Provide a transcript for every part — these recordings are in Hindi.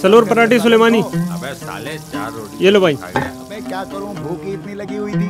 सलोर पराठे सुलेमानी। अबे साले 4 रोटी ये लो भाई। अबे क्या करूं, भूख ही इतनी लगी हुई थी।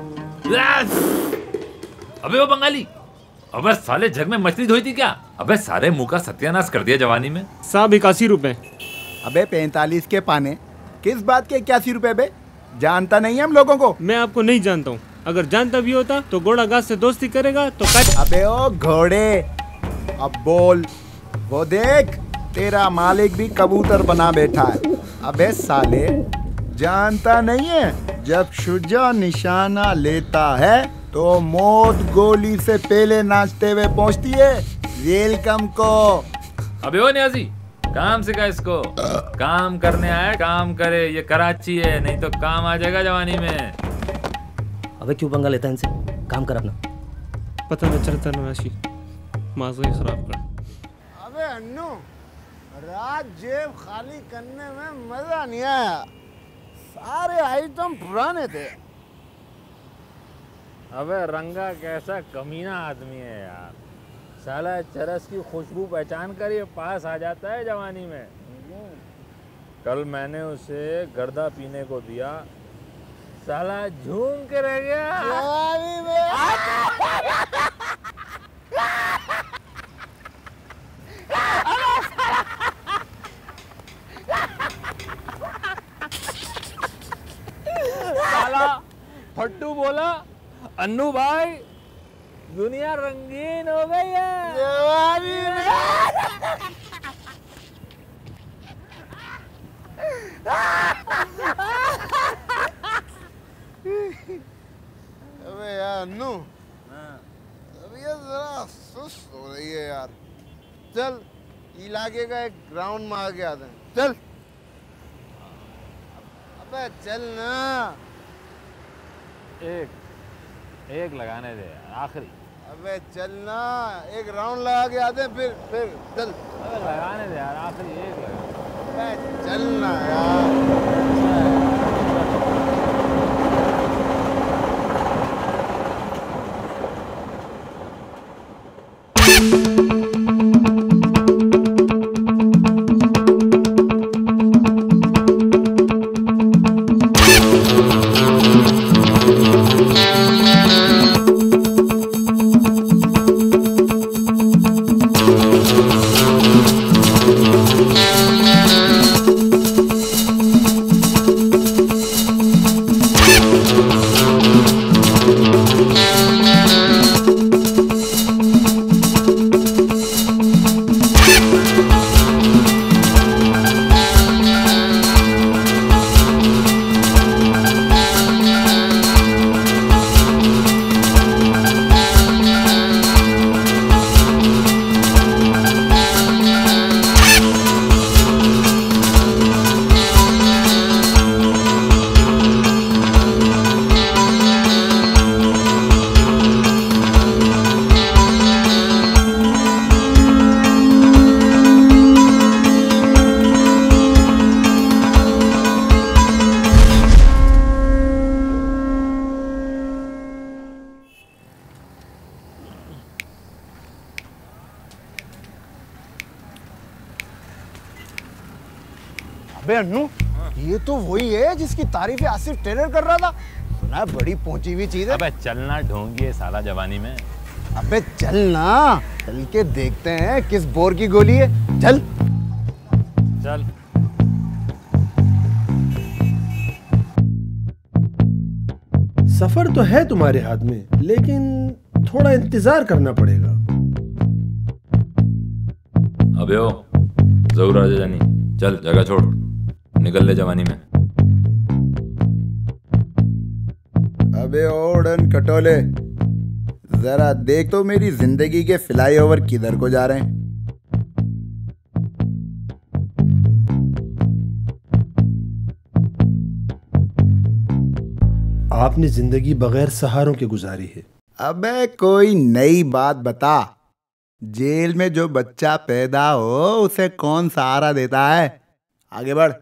अबे वो बंगाली, अबे साले जग में मछली धोई थी क्या? अबे सारे मुंह का सत्यानाश कर दिया जवानी में। साहब 81 रुपए। अबे 45 के पाने, किस बात के 81 रुपए बे? जानता नहीं है हम लोगों को। मैं आपको नहीं जानता हूँ, अगर जानता भी होता तो घोड़ा घास से दोस्ती करेगा तो अबे ओ घोड़े, अब बोल। वो देख, तेरा मालिक भी कबूतर बना बैठा है। अबे साले, जानता नहीं है, जब शुजा निशाना लेता है तो मौत गोली से पहले नाचते हुए पहुंचती है। वेलकम को। अबे ओ न्याजी, काम सिखा इसको। काम करने आया, काम करे। ये कराची है, नहीं तो काम आ जाएगा जवानी में। अबे क्यों पंगा लेता है इनसे? काम कर अपना। पता न चलता नवाशी माजो खराब कर। अबे अन्नू, रात जेब खाली करने में मजा नहीं आया। सारे आइटम पुराने थे। अबे रंगा कैसा कमीना आदमी है यार। साला चरस की खुशबू पहचान कर ये पास आ जाता है जवानी में। कल मैंने उसे गर्दा पीने को दिया, साला झूम के रह गया जवानी में। साला फट्टू बोला, अन्नू भाई दुनिया रंगीन हो गई है जवानी में। अबे यार अन्नू, तबीयत जरा सुस्त हो रही है यार। चल इलाके का एक ग्राउंड मार के आते हैं। चल। अबे चल ना। एक लगाने दे यार, आखिरी। अबे चल ना, एक राउंड लगा के आते हैं, फिर चल। अबे लगाने दे यार, आखिरी एक लगा। अबे चल ना यार। अबे अन्नू, ये तो वही है जिसकी तारीफें आसिफ टेलर कर रहा था। सुना बड़ी पहुंची हुई चीज है। अबे चलना ढोंगी है साला जवानी में। अबे चल ना, चल के देखते हैं किस बोर की गोली है। चल चल। सफर तो है तुम्हारे हाथ में, लेकिन थोड़ा इंतजार करना पड़ेगा। अबे ओ जरूर राजा जानी, चल जगह छोड़, निकल ले जवानी में। अबे ओडन कटोले, जरा देख तो मेरी जिंदगी के फ्लाईओवर किधर को जा रहे हैं। आपने जिंदगी बगैर सहारों के गुजारी है। अबे कोई नई बात बता। जेल में जो बच्चा पैदा हो उसे कौन सहारा देता है? आगे बढ़।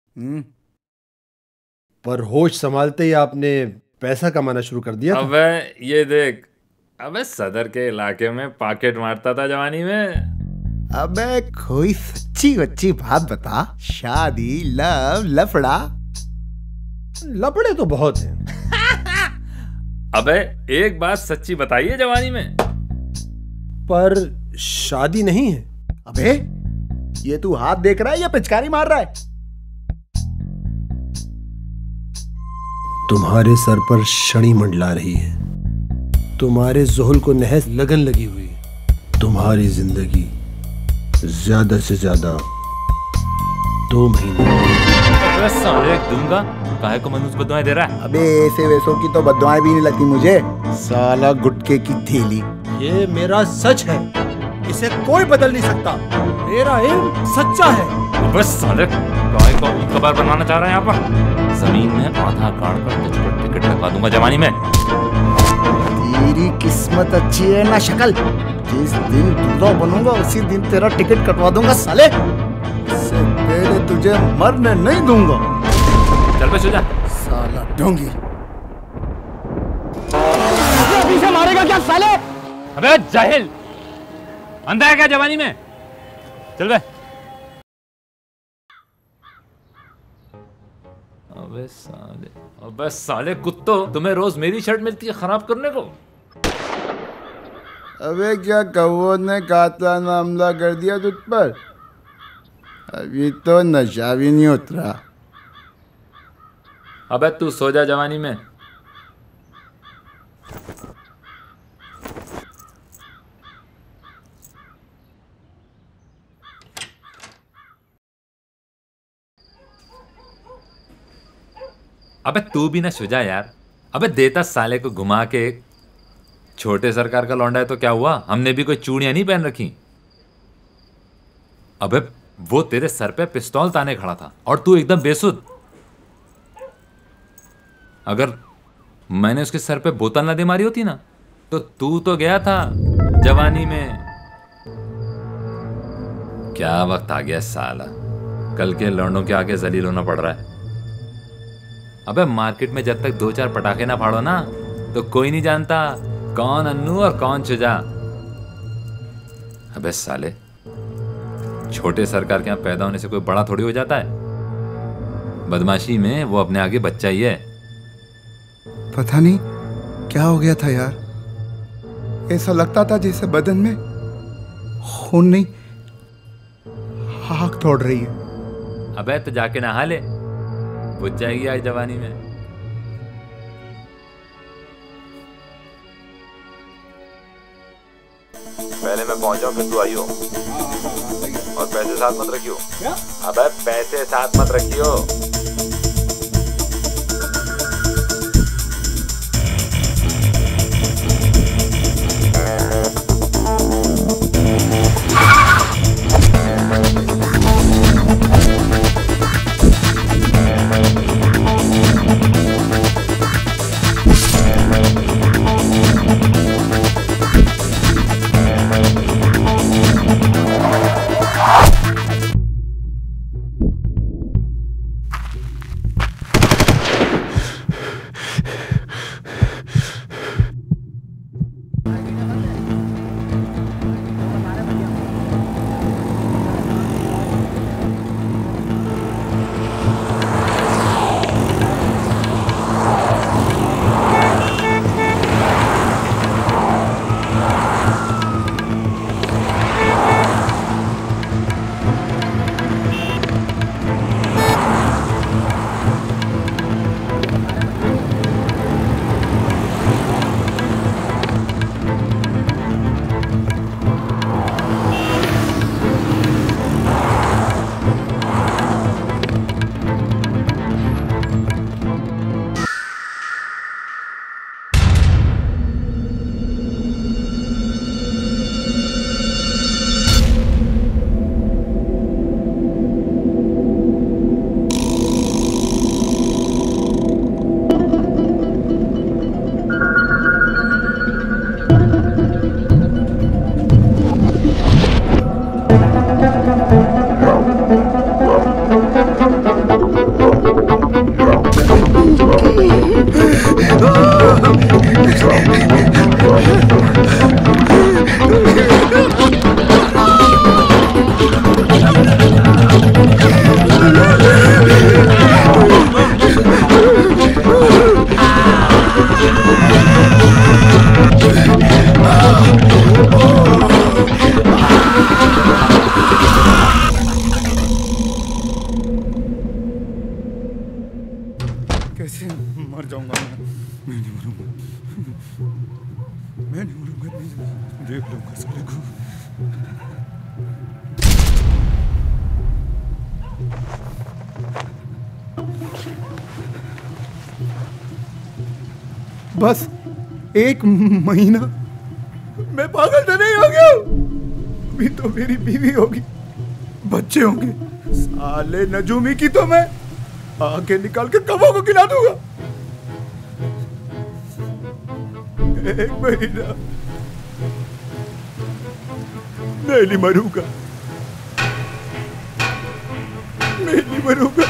पर होश संभालते ही आपने पैसा कमाना शुरू कर दिया था। अबे ये देख, अबे सदर के इलाके में पॉकेट मारता था जवानी में। अबे कोई सच्ची अच्छी बात बता, शादी लव लफड़ा? लपड़े तो बहुत हैं। अबे एक बात सच्ची बताइए जवानी में। पर शादी नहीं है। अबे ये तू हाथ देख रहा है या पिचकारी मार रहा है? तुम्हारे सर पर शनि मंडला रही है, तुम्हारे जोहल को नहस लगन लगी हुई है। तुम्हारी जिंदगी ज्यादा से ज्यादा 2 महीने। साले दूंगा, काहे को मनुष्य बदुआएं दे रहा है? अबे ऐसे वैसों की तो बददुआएं भी नहीं लगती मुझे, साला गुटके की थैली। ये मेरा सच है, इसे कोई बदल नहीं सकता। मेरा इल्म सच्चा है। बस साले काहे को खबर बनवाना चाह रहा है यहाँ पर? जमीन में आधा काट कर तुझ पर टिकट लगा दूंगा जवानी में। तेरी किस्मत अच्छी है ना शक्ल, जिस दिन दूल्हा बनूंगा उसी दिन तेरा टिकट कटवा दूंगा साले। इससे पहले तुझे मरने नहीं दूंगा। चल पे सो जा साला ढोंगी। पीछे मारेगा क्या साले? अबे जाहिल, अंधा है क्या जवानी में? चल बे। अबे साले कुत्तो, तुम्हें रोज मेरी शर्ट मिलती है खराब करने को। अबे क्या कौओं ने कातलाना हमला कर दिया तुझ पर? अभी तो नशा भी नहीं उतरा। अबे तू सो जा जवानी में। अबे तू भी ना सो जा यार। अबे देता साले को घुमा के। छोटे सरकार का लौंडा है तो क्या हुआ, हमने भी कोई चूड़ियां नहीं पहन रखी। अबे वो तेरे सर पे पिस्तौल ताने खड़ा था और तू एकदम बेसुध। अगर मैंने उसके सर पे बोतल ना दे मारी होती ना, तो तू तो गया था जवानी में। क्या वक्त आ गया साला, कल के लौंडों के आगे जलील होना पड़ रहा है। अबे मार्केट में जब तक 2-4 पटाखे ना फाड़ो ना, तो कोई नहीं जानता कौन अन्नू और कौन चुजा। अबे साले, छोटे सरकार के यहाँ पैदा होने से कोई बड़ा थोड़ी हो जाता है। बदमाशी में वो अपने आगे बच्चा ही है। पता नहीं क्या हो गया था यार, ऐसा लगता था जैसे बदन में खून नहीं आग दौड़ रही है। अबे तो जाके नहा ले, बुझ जाएगी आज जवानी में। पहले मैं पहुंचा फिर तू आइयो, और पैसे साथ मत रखियो। क्या? अबे पैसे साथ मत रखियो। मैं नहीं मरूंगा, नहीं, देख लूंगा साले को। बस 1 महीना, मैं पागल तो नहीं हो गया? अभी तो मेरी बीवी होगी, बच्चे होंगे। साले नजूमी की तो मैं आगे निकाल के कबों को खिला दूंगा। 1 महीना मैं नहीं मरूंगा, मैं नहीं मरूंगा।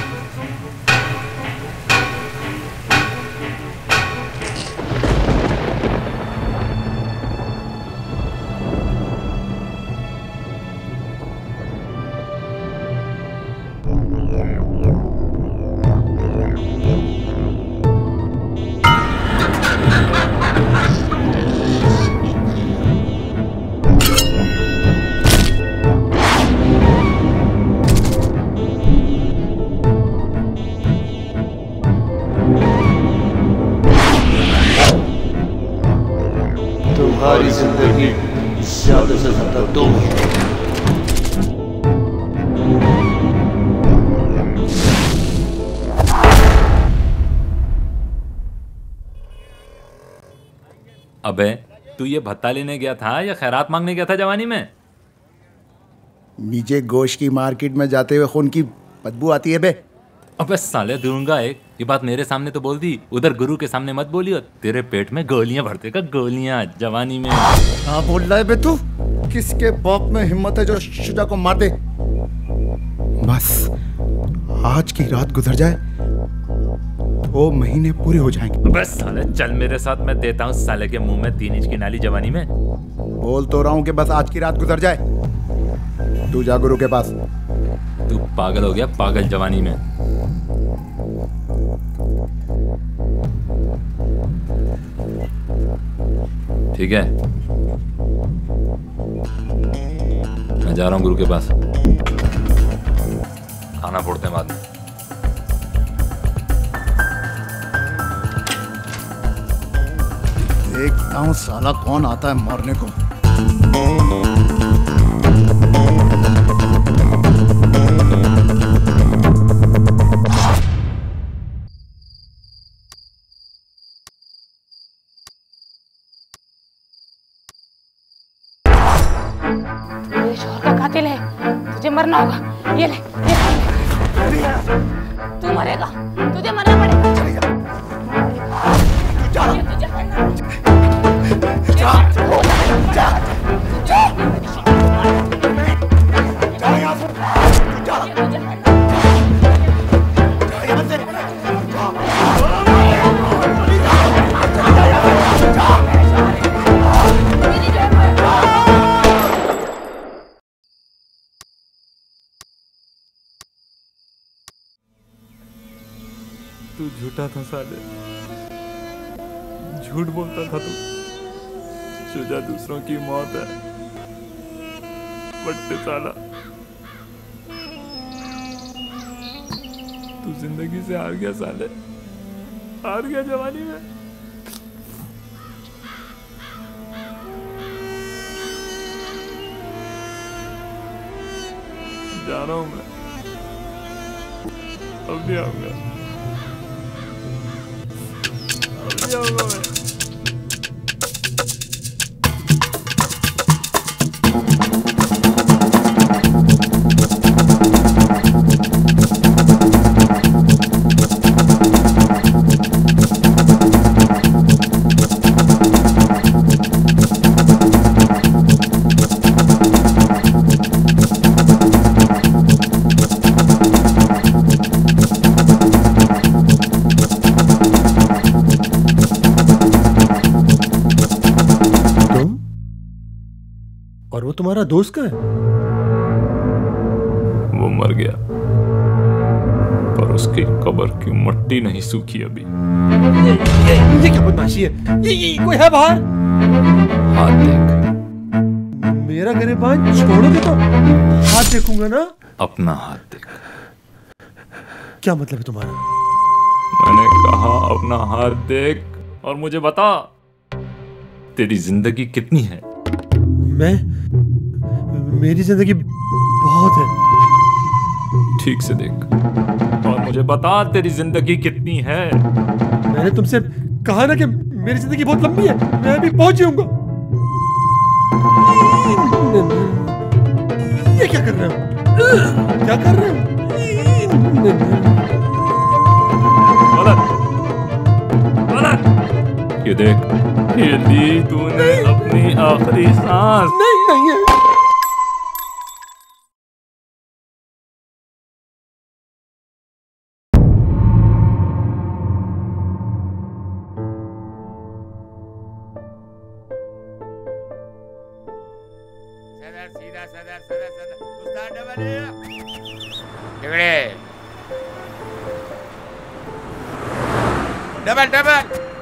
तुम्हारी जिंदगी ज्यादा से ज्यादा 2 महीने। अबे तू ये भत्ता लेने गया था या खैरात मांगने गया था जवानी में? नीचे गोश्त की मार्केट में जाते हुए खून की बदबू आती है बे। अबे साले दूंगा एक, ये बात मेरे सामने तो बोल दी, उधर गुरु के सामने मत बोलियो। तेरे पेट में गोलियां भरते का, गोलियां जवानी में। हाँ बोल रहा है बे तू? किसके बाप में हिम्मत है जो शुजा को मार दे? बस आज की रात गुजर जाए, 2 महीने पूरे हो जाएंगे। बस साले चल मेरे साथ, मैं देता हूँ साले के मुंह में 3 इंच की नाली जवानी में। बोल तो रहा हूँ कि बस आज की रात गुजर जाए। तू जा गुरु के पास। तू पागल हो गया, पागल जवानी में। ठीक है, मैं जा रहा हूँ गुरु के पास, खाना फोड़ते हैं बाद में। देखता हूँ साला कौन आता है मारने को। कातिल है, तुझे मरना होगा। ये ले, तू मरेगा, तुझे मरना पड़ेगा। तुझे मरना तू झूठा था साले, झूठ बोलता था तू। शुजा दूसरों की मौत है, बट साला तू जिंदगी से हार गया साले, हार गया जवानी में। जा रहा हूं मैं, अब नहीं आऊंगा, अब नहीं आऊंगा मैं। और वो तुम्हारा दोस्त का है? वो मर गया, पर उसकी कब्र की मट्टी नहीं सूखी अभी। ये क्या बदमाशी है? ये कोई है बाहर? हाथ देख। मेरा गिरबान छोड़ोगे तो हाथ देखूंगा ना। अपना हाथ देख। क्या मतलब है तुम्हारा? मैंने कहा अपना हाथ देख और मुझे बता तेरी जिंदगी कितनी है? मेरी जिंदगी बहुत है। ठीक से देख और मुझे बता तेरी जिंदगी कितनी है। मैंने तुमसे कहा ना कि मेरी जिंदगी बहुत लंबी है, मैं अभी पहुंच जाऊंगा। ये क्या कर रहे हो? क्या कर रहे हो? ये देख, ये ली तूने अपनी आखिरी सांस। नहीं है। सीधा सदर उस्ताद डबल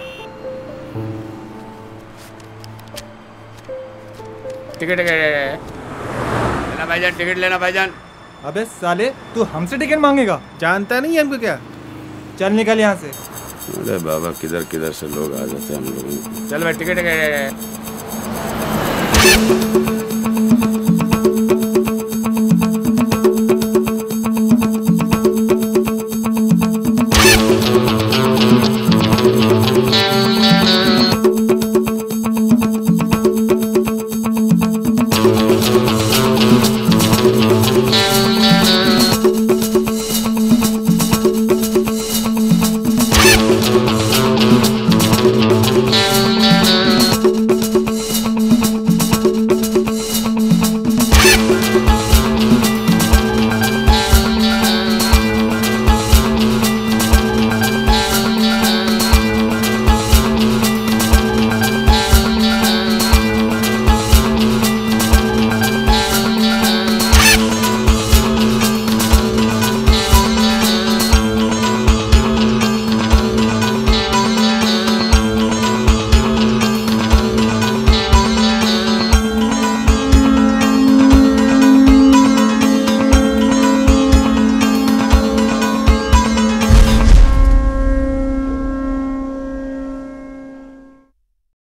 टिकट लेना भाईजान, टिकट लेना भाईजान। अबे साले, तू हमसे टिकट मांगेगा? जानता नहीं है हमको क्या? चल निकल यहाँ से। अरे बाबा, किधर किधर से लोग आ जाते हैं हम लोगों को। चल भाई, टिकट